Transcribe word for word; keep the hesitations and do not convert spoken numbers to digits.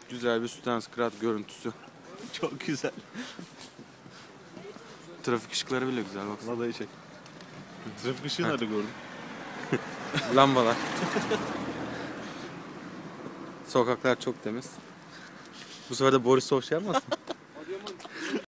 Güzel bir Stenskrad görüntüsü. Çok güzel. Trafik ışıkları bile güzel baksana. Vallahi çek. Trafik ışığı nerede gördün? Lambalar. Sokaklar çok temiz. Bu sefer de Boris Hoş yapmasın?